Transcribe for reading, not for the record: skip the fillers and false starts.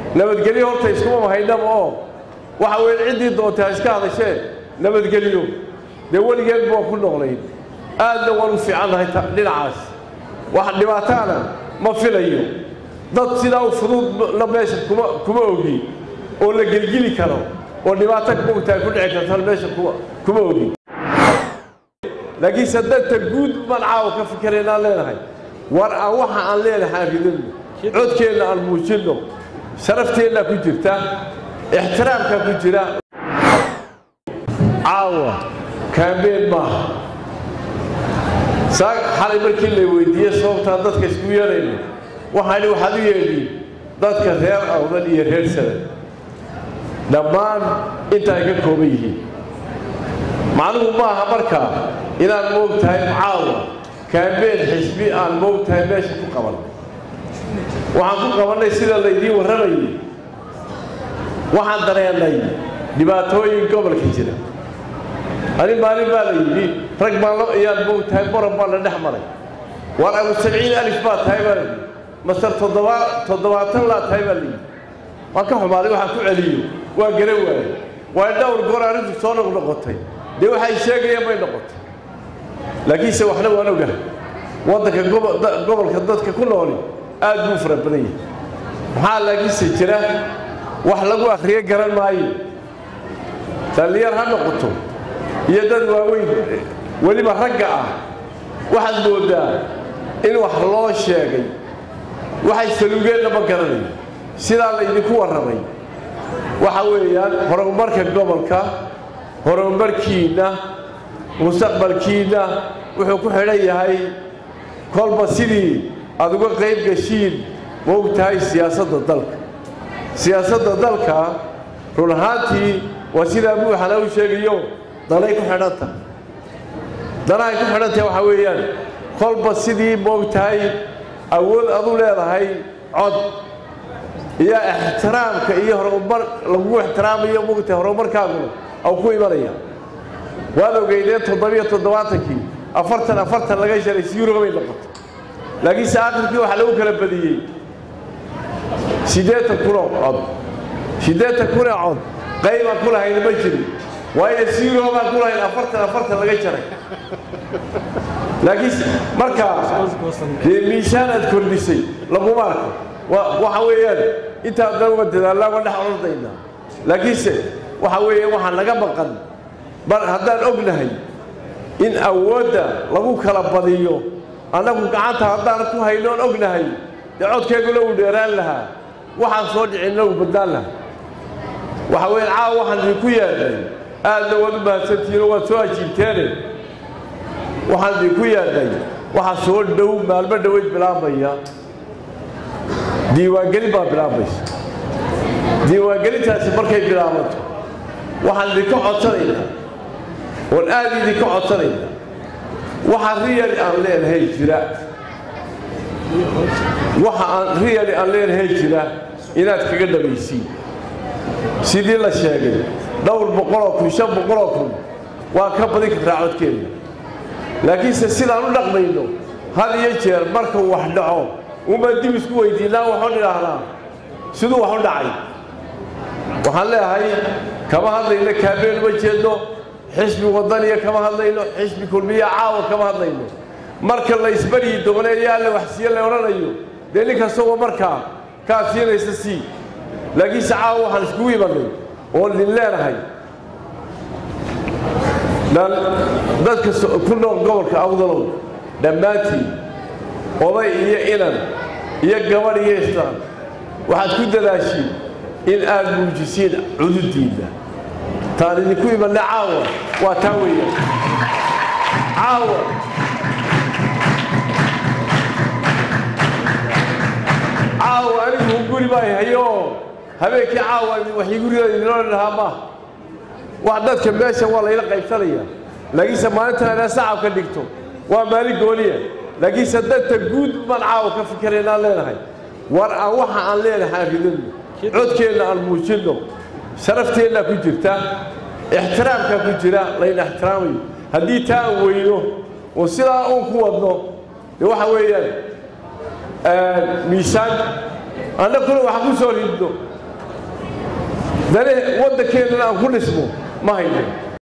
nabadgelyo horta iskuma haynaba oo waxa weyn cidii doontaa iska hadasheen nabadgelyo de waligeed boo ku noqday aadna waan u fiicanahay dhinacaas wax dhibaatana ma filayo dad sidaa u fudud la meesha kuma ogi oo la gelgeli karo oo dhibaato ku dhici karta meesha kuma ogi laakiin sadanta guud malcaaw ka fikirayna leedahay war aan waxa aan leeyahay ridin codkeena aan muujino sharafteena ku jirta ixtiraamka ku jira caawa kaambeyn ma saag xalay markii la weydiiyay sababta dadka isku yeelayno waxaanu waxaad u yeedhi dadka reer awdal iyo reer sare dhammaan inta ay ka kooban yihiin macluum ma aha markaa inaan moogtahay caawa kaambeyn xisbi aan moogtahay meesha ku qaban waxaan ku qabanay sida la idin waramayay waxaan dareennay dhibaatooyin gobolka jira ani maalin baa la yidhi rag baan la iyaan moogtahay boran baa la dhex maray war abu 70,000 baa tahay baa masar 7 laa tahay baa la yidhi waan ka xumaaday waxaan ku celiyo waa garan waayay waa dhowr goor arrintu soo noqotay de waxay sheegayeen bay noqotay laakiin se waxna waan ogahay wadanka gobolka dadka ku nool aad buu fara badan yahay maxaa laakiin se jira wax lagu akhriyo garan maayo taliyar ha noqoto iyo dad waaweyn weliba ragga ah waxaad moodaa in wax loo sheegay waxay salugeen lama garanayo sidaa la idinku warramay waxa weeyaan horumarka gobolka horumarkiina mustaqbalkiina wuxuu ku xidhan yahay kolba sidii aad uga qayb gashiin moogtahay siyaasadda dalka run ahaantii waa sidaa buuxana u sheegayo danay ku xidhanta danahay ku xidhantahay waxa weeyaan kolba sidii moogtahay awood adu leedahay cod iyo ixtiraamka iyo horumar lagu ixtiraamayo moogtahay horumarkaaguna أو كوي مريا وهذا قيدين 770 أفرتن لقى شيء سيورو قبل لقط لكن ساعات كيو حلو كلام بديهي شدة الكرة عض شدة الكرة عض قيمة كلها هي المجري وهي سيورو ما كلها هي أفرتن لقى شيء لكن مركا ميشان كل شيء لبو مارك وحويان أنت دعوة الله ولا حرضينا لكن waxa weeye waxaan laga baqan bar haddaan ognahay in awoodda lagu kala badiyo anagu gacanta haddaan ku hayno ognahay codkeegu lagu dheeraan lahaa waxaan soo dhicino u badaan lahaa waxa weeye caaw waxaan ku yeedhay aadna wada baahsantiino waa soo ajiibteen waxaan ku yeedhay waxa soo dhow maalmo dhaweyd bilaabaya diiwaangelin baa bilaabaysa diiwaangelintaasi markay bilaabato waxaan idinka codsanaynaa oon aad idinka codsanaynaa waxa riyali aan leenahay jira inaad kaga dhamaysiin sidii la sheegay dhowr boqoloo kun 500 kun waa ka badin kartaa codkeena laakiinse sidaan u dhaqmayno had iyo jeer marka wax dhaco uma dib isku weydiinaa waxaan idhaahnaa siduu wax u dhacay waxaan leeyahay كما هذا كابين وجهه حزب وطني كما هذا حزب كلية عاو كما هذا مركز الله يسبري دغنيا له وحسيه له ورانيو ذلك سوى مركز كافيين يسسي لكن سعاو حنسكوي بغي قول لله هاي ذلك كلهم قولك أفضلوا دماتي والله هي إلن هي قمر يستان واحد كل دلاشي إن آل موجسين عدودين تاني كوي من عاوة وتاوية عاوة أنا بقول باي هيو هبيك عاوة وحي يقول لي لها ما وعدت كماشة والله يلقى يبتليا لقي سمانتها أنا ساعة وكدكتو ومالي قولية لقي سددت جود من عاوة كفكرنا لنا هاي ورأى وحى عن لنا حافظين codkeena aan muujino sharafteena ku jirta ixtiraamka ku jira layna ixtiraamayo haddii taa weyno oo sidaa uu ku wadno waxa weeyaan miisaan أنا كل واحد يسوي يده ده ودك كده أنا كل اسمه ما هيدا